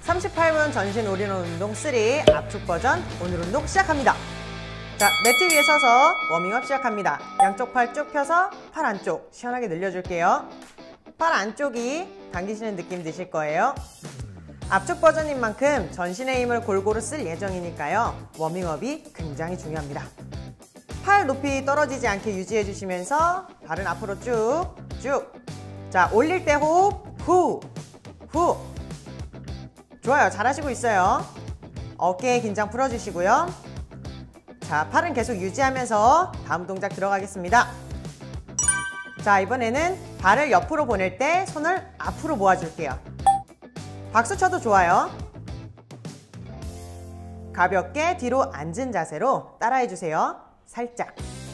38분 전신 올인원 운동 3 압축 버전 오늘 운동 시작합니다. 자, 매트 위에 서서 워밍업 시작합니다. 양쪽 팔 쭉 펴서 팔 안쪽 시원하게 늘려줄게요. 팔 안쪽이 당기시는 느낌 드실 거예요. 압축 버전인 만큼 전신의 힘을 골고루 쓸 예정이니까요. 워밍업이 굉장히 중요합니다. 팔 높이 떨어지지 않게 유지해 주시면서 발은 앞으로 쭉. 자, 올릴 때 호흡, 후. 좋아요. 잘하시고 있어요. 어깨 긴장 풀어주시고요. 자, 팔은 계속 유지하면서 다음 동작 들어가겠습니다. 자, 이번에는 발을 옆으로 보낼 때 손을 앞으로 모아줄게요. 박수 쳐도 좋아요. 가볍게 뒤로 앉은 자세로 따라해주세요. 살짝.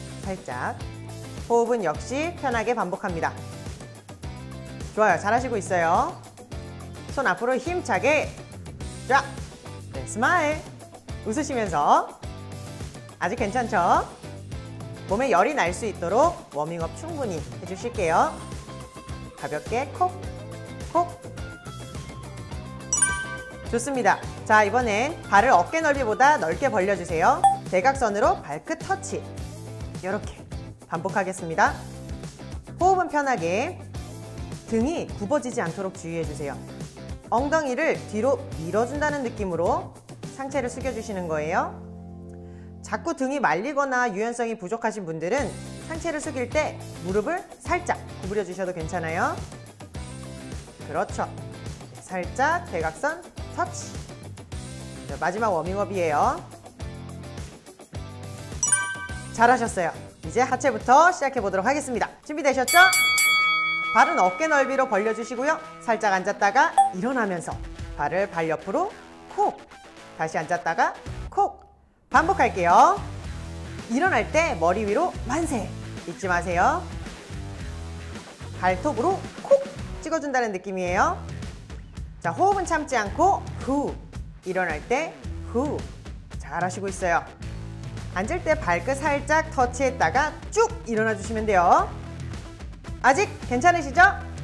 호흡은 역시 편하게 반복합니다. 좋아요. 잘하시고 있어요. 손 앞으로 힘차게 쫙. 네, 스마일. 웃으시면서. 아직 괜찮죠? 몸에 열이 날 수 있도록 워밍업 충분히 해주실게요. 가볍게 콕. 좋습니다. 자, 이번엔 발을 어깨 넓이보다 넓게 벌려주세요. 대각선으로 발끝 터치. 이렇게 반복하겠습니다. 호흡은 편하게. 등이 굽어지지 않도록 주의해주세요. 엉덩이를 뒤로 밀어준다는 느낌으로 상체를 숙여주시는 거예요. 자꾸 등이 말리거나 유연성이 부족하신 분들은 상체를 숙일 때 무릎을 살짝 구부려 주셔도 괜찮아요. 그렇죠. 살짝 대각선 터치. 마지막 워밍업이에요. 잘하셨어요. 이제 하체부터 시작해 보도록 하겠습니다. 준비되셨죠? 발은 어깨 넓이로 벌려주시고요. 살짝 앉았다가 일어나면서 발을 발 옆으로 콕. 다시 앉았다가 콕. 반복할게요. 일어날 때 머리 위로 만세. 잊지 마세요. 발톱으로 콕 찍어준다는 느낌이에요. 자, 호흡은 참지 않고 후. 일어날 때 후. 잘하시고 있어요. 앉을 때 발끝 살짝 터치했다가 쭉 일어나 주시면 돼요. 아직 괜찮으시죠?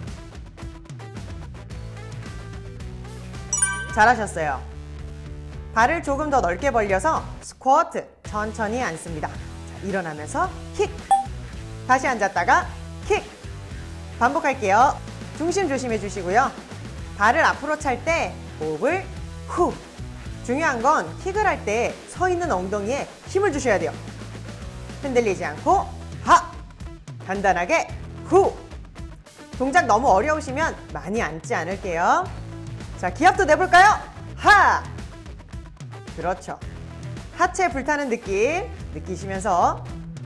잘하셨어요. 발을 조금 더 넓게 벌려서 스쿼트 천천히 앉습니다. 자, 일어나면서 킥. 다시 앉았다가 킥. 반복할게요. 중심 조심해 주시고요. 발을 앞으로 찰 때 호흡을 후. 중요한 건 킥을 할 때 서 있는 엉덩이에 힘을 주셔야 돼요. 흔들리지 않고 하. 단단하게 후. 동작 너무 어려우시면 많이 앉지 않을게요. 자, 기합도 내볼까요? 하. 그렇죠. 하체 불타는 느낌 느끼시면서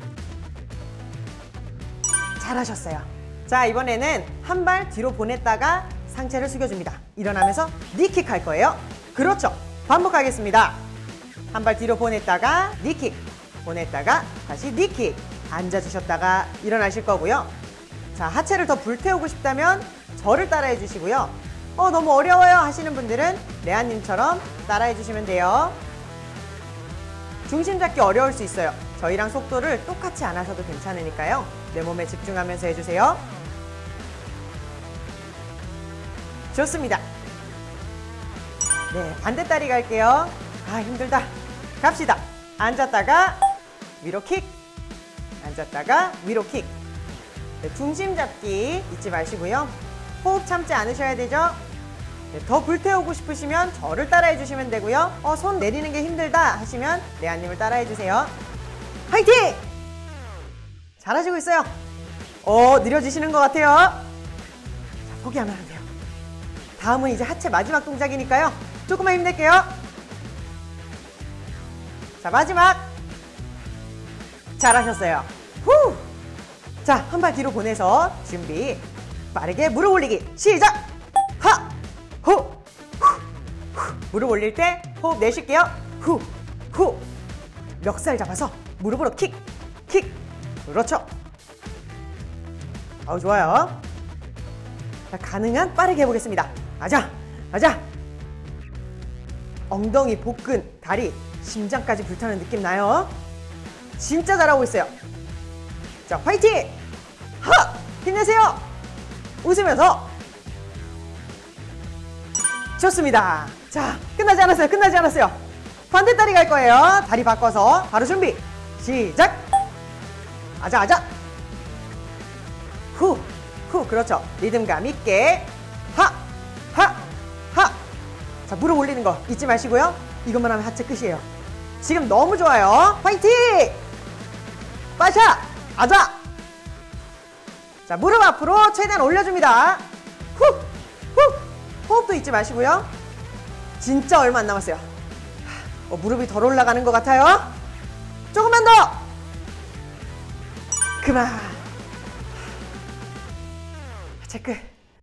잘하셨어요. 자, 이번에는 한 발 뒤로 보냈다가 상체를 숙여줍니다. 일어나면서 니킥 할 거예요. 그렇죠. 반복하겠습니다. 한 발 뒤로 보냈다가 니킥. 보냈다가 다시 니킥. 앉아주셨다가 일어나실 거고요. 자, 하체를 더 불태우고 싶다면 저를 따라해 주시고요. 너무 어려워요 하시는 분들은 레아님처럼 따라해 주시면 돼요. 중심 잡기 어려울 수 있어요. 저희랑 속도를 똑같이 안 하셔도 괜찮으니까요. 내 몸에 집중하면서 해주세요. 좋습니다. 네, 반대다리 갈게요. 아, 힘들다. 갑시다. 앉았다가 위로 킥. 앉았다가 위로 킥. 네, 중심 잡기 잊지 마시고요. 호흡 참지 않으셔야 되죠? 네, 더 불태우고 싶으시면 저를 따라해 주시면 되고요. 손 내리는 게 힘들다 하시면 레아님을 따라해 주세요. 화이팅! 잘하시고 있어요. 느려지시는 것 같아요. 자, 포기하면 안 돼요. 다음은 이제 하체 마지막 동작이니까요. 조금만 힘낼게요. 자, 마지막. 잘하셨어요. 후! 자, 한 발 뒤로 보내서 준비. 빠르게 무릎 올리기. 시작! 하! 후! 후! 후! 무릎 올릴 때 호흡 내쉴게요. 후! 후! 멱살 잡아서 무릎으로 킥! 킥! 그렇죠. 좋아요. 자, 가능한 빠르게 해보겠습니다. 아자! 엉덩이, 복근, 다리, 심장까지 불타는 느낌 나요. 진짜 잘하고 있어요. 자, 화이팅! 하! 힘내세요! 웃으면서. 좋습니다. 자, 끝나지 않았어요. 끝나지 않았어요. 반대 다리 갈 거예요. 다리 바꿔서 바로 준비. 시작. 아자, 아자. 후, 후. 그렇죠. 리듬감 있게. 하, 하, 하. 자, 무릎 올리는 거 잊지 마시고요. 이것만 하면 하체 끝이에요. 지금 너무 좋아요. 화이팅! 빠샤! 아자! 자, 무릎 앞으로 최대한 올려줍니다. 후! 후! 호흡도 잊지 마시고요. 진짜 얼마 안 남았어요. 무릎이 덜 올라가는 것 같아요. 조금만 더! 그만! 체크.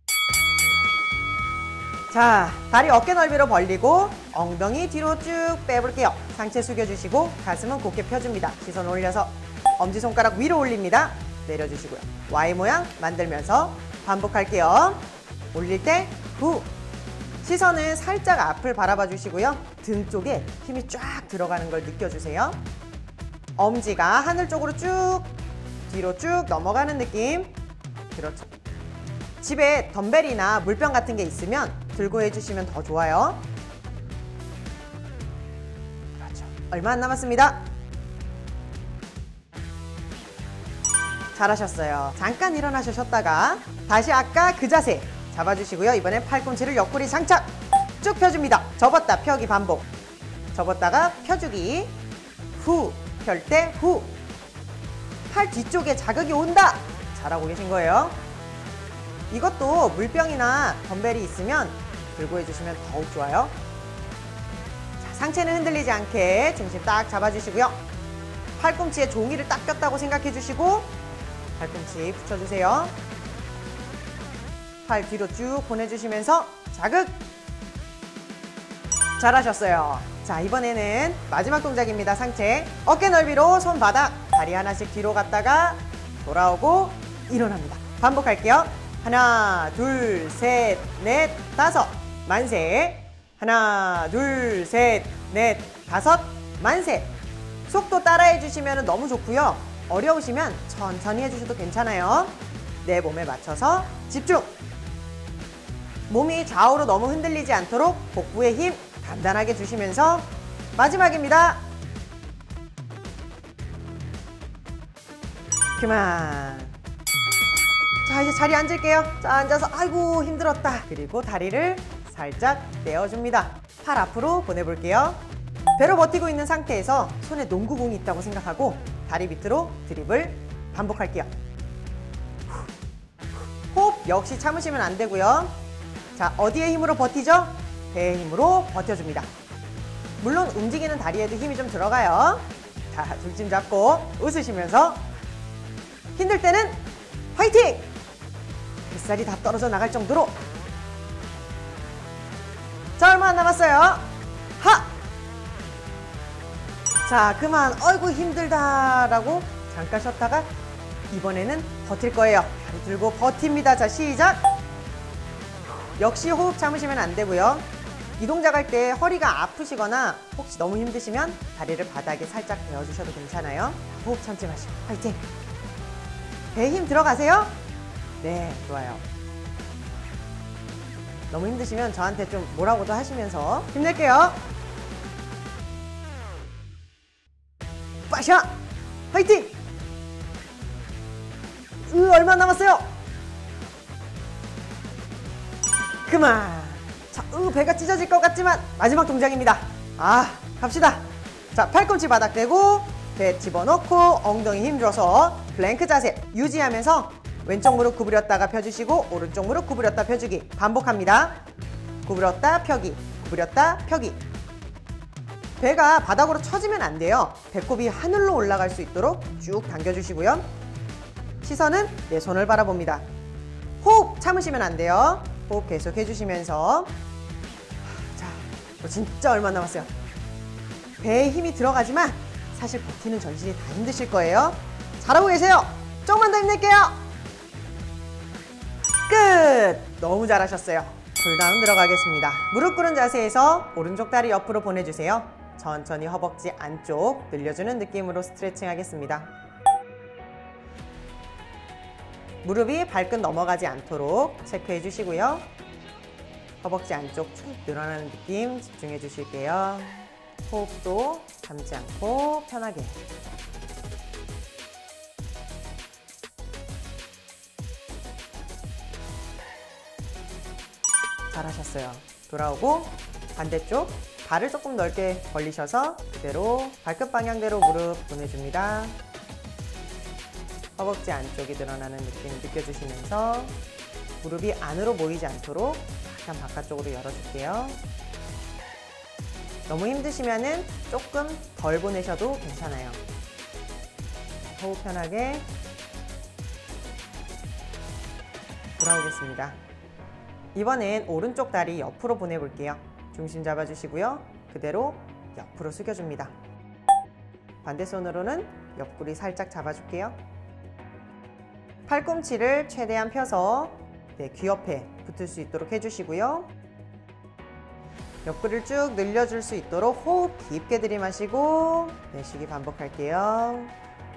자, 다리 어깨 넓이로 벌리고 엉덩이 뒤로 쭉 빼볼게요. 상체 숙여주시고 가슴은 곧게 펴줍니다. 시선 올려서 엄지손가락 위로 올립니다. 내려주시고요. Y 모양 만들면서 반복할게요. 올릴 때 후. 시선은 살짝 앞을 바라봐 주시고요. 등 쪽에 힘이 쫙 들어가는 걸 느껴주세요. 엄지가 하늘 쪽으로 쭉 뒤로 쭉 넘어가는 느낌. 그렇죠. 집에 덤벨이나 물병 같은 게 있으면 들고 해주시면 더 좋아요. 그렇죠. 얼마 안 남았습니다. 잘하셨어요. 잠깐 일어나셔 쉬었다가 다시 아까 그 자세 잡아주시고요. 이번엔 팔꿈치를 옆구리 장착 쭉 펴줍니다. 접었다 펴기 반복. 접었다가 펴주기. 후. 펼 때 후. 팔 뒤쪽에 자극이 온다. 잘하고 계신 거예요. 이것도 물병이나 덤벨이 있으면 들고 해주시면 더욱 좋아요. 자, 상체는 흔들리지 않게 중심 딱 잡아주시고요. 팔꿈치에 종이를 딱 꼈다고 생각해 주시고 팔꿈치 붙여주세요. 팔 뒤로 쭉 보내주시면서 자극. 잘하셨어요. 자, 이번에는 마지막 동작입니다. 상체 어깨 넓이로 손바닥 다리 하나씩 뒤로 갔다가 돌아오고 일어납니다. 반복할게요. 하나, 둘, 셋, 넷, 다섯. 만세. 하나, 둘, 셋, 넷, 다섯. 만세. 속도 따라해 주시면 너무 좋고요. 어려우시면 천천히 해주셔도 괜찮아요. 내 몸에 맞춰서 집중. 몸이 좌우로 너무 흔들리지 않도록 복부에 힘 단단하게 주시면서 마지막입니다. 그만. 자, 이제 자리에 앉을게요. 자, 앉아서 아이고 힘들었다. 그리고 다리를 살짝 떼어줍니다. 팔 앞으로 보내볼게요. 배로 버티고 있는 상태에서 손에 농구공이 있다고 생각하고 다리 밑으로 드립을 반복할게요. 호흡 역시 참으시면 안 되고요. 자, 어디에 힘으로 버티죠? 배의 힘으로 버텨줍니다. 물론 움직이는 다리에도 힘이 좀 들어가요. 자, 중심 잡고 웃으시면서 힘들 때는 화이팅! 뱃살이 다 떨어져 나갈 정도로. 자, 얼마 안 남았어요. 하! 자, 그만. 어이구 힘들다 라고 잠깐 쉬었다가 이번에는 버틸 거예요. 다리 들고 버팁니다. 자, 시작! 역시 호흡 참으시면 안 되고요. 이 동작 할 때 허리가 아프시거나 혹시 너무 힘드시면 다리를 바닥에 살짝 대어주셔도 괜찮아요. 호흡 참지 마시고 화이팅! 배에 힘 들어가세요? 네, 좋아요. 너무 힘드시면 저한테 좀 뭐라고도 하시면서 힘낼게요. 빠샤! 화이팅! 얼마 남았어요? 그만. 자, 배가 찢어질 것 같지만 마지막 동작입니다. 아, 갑시다. 자, 팔꿈치 바닥 대고 배 집어넣고 엉덩이 힘줘서 플랭크 자세 유지하면서 왼쪽 무릎 구부렸다가 펴주시고 오른쪽 무릎 구부렸다 펴주기 반복합니다. 구부렸다 펴기, 구부렸다 펴기. 배가 바닥으로 처지면 안 돼요. 배꼽이 하늘로 올라갈 수 있도록 쭉 당겨주시고요. 시선은 내 손을 바라봅니다. 호흡 참으시면 안 돼요. 호흡 계속 해주시면서. 자, 진짜 얼마 남았어요. 배에 힘이 들어가지만 사실 버티는 전신이 다 힘드실 거예요. 잘하고 계세요. 조금만 더 힘낼게요. 끝! 너무 잘하셨어요. 쿨다운 들어가겠습니다. 무릎 꿇은 자세에서 오른쪽 다리 옆으로 보내주세요. 천천히 허벅지 안쪽 늘려주는 느낌으로 스트레칭 하겠습니다. 무릎이 발끝 넘어가지 않도록 체크해 주시고요. 허벅지 안쪽 쭉 늘어나는 느낌 집중해 주실게요. 호흡도 참지 않고 편하게. 잘하셨어요. 돌아오고 반대쪽 발을 조금 넓게 벌리셔서 그대로 발끝 방향대로 무릎 보내줍니다. 허벅지 안쪽이 늘어나는 느낌 느껴주시면서 무릎이 안으로 모이지 않도록 약간 바깥쪽으로 열어줄게요. 너무 힘드시면은 조금 덜 보내셔도 괜찮아요. 호흡 편하게 돌아오겠습니다. 이번엔 오른쪽 다리 옆으로 보내볼게요. 중심 잡아주시고요. 그대로 옆으로 숙여줍니다. 반대 손으로는 옆구리 살짝 잡아줄게요. 팔꿈치를 최대한 펴서 귀 옆에 붙을 수 있도록 해주시고요. 옆구리를 쭉 늘려줄 수 있도록 호흡 깊게 들이마시고 내쉬기 반복할게요.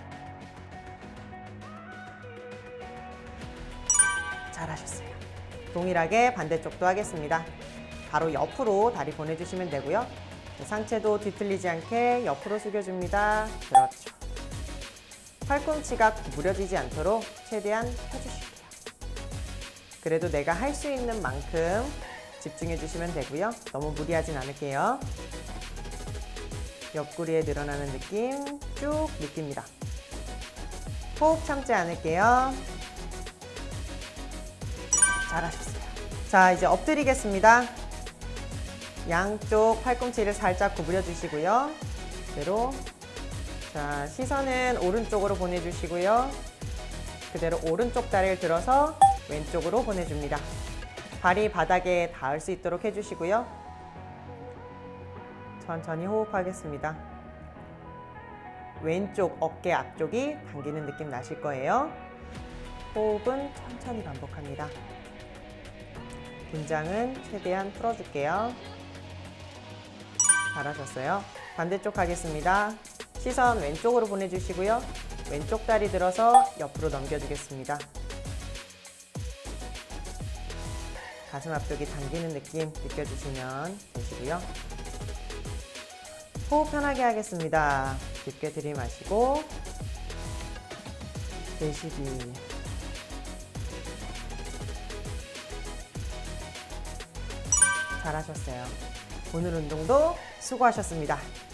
잘하셨어요. 동일하게 반대쪽도 하겠습니다. 바로 옆으로 다리 보내주시면 되고요. 상체도 뒤틀리지 않게 옆으로 숙여줍니다. 그렇죠. 팔꿈치가 구부려지지 않도록 최대한 펴주실게요. 그래도 내가 할 수 있는 만큼 집중해 주시면 되고요. 너무 무리하진 않을게요. 옆구리에 늘어나는 느낌 쭉 느낍니다. 호흡 참지 않을게요. 잘하셨어요. 자, 이제 엎드리겠습니다. 양쪽 팔꿈치를 살짝 구부려 주시고요. 그대로. 자, 시선은 오른쪽으로 보내주시고요. 그대로 오른쪽 다리를 들어서 왼쪽으로 보내줍니다. 발이 바닥에 닿을 수 있도록 해주시고요. 천천히 호흡하겠습니다. 왼쪽 어깨 앞쪽이 당기는 느낌 나실 거예요. 호흡은 천천히 반복합니다. 긴장은 최대한 풀어줄게요. 잘하셨어요. 반대쪽 하겠습니다. 시선 왼쪽으로 보내주시고요. 왼쪽 다리 들어서 옆으로 넘겨주겠습니다. 가슴 앞쪽이 당기는 느낌 느껴주시면 되시고요. 호흡 편하게 하겠습니다. 깊게 들이마시고 내쉬기. 잘하셨어요. 오늘 운동도 수고하셨습니다.